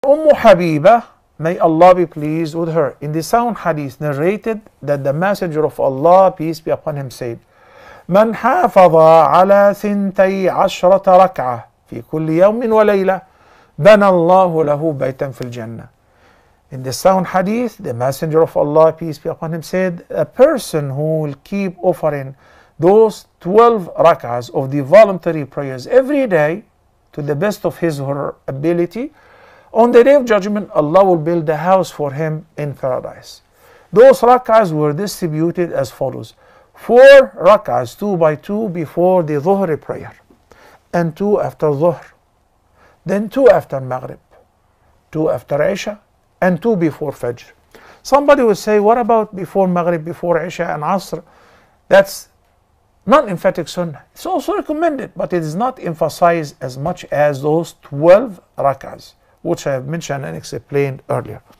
Habiba, may Allah be pleased with her, in the sound hadith narrated that the Messenger of Allah, peace be upon him, said, من حافظ على 12 ركعة في كل يوم وليلة بنى الله له بيتا في الجنة. In the sound hadith, the Messenger of Allah, peace be upon him, said, a person who will keep offering those 12 rak'ahs of the voluntary prayers every day to the best of his or her ability, on the day of judgment, Allah will build a house for him in paradise. Those rak'ahs were distributed as follows: 4 rak'ahs, 2 by 2, before the Dhuhr prayer, and 2 after Dhuhr, then 2 after Maghrib, 2 after Isha, and 2 before Fajr. Somebody will say, what about before Maghrib, before Isha and Asr? That's not emphatic sunnah. It's also recommended, but it is not emphasized as much as those 12 rak'ahs, which I have mentioned and explained earlier.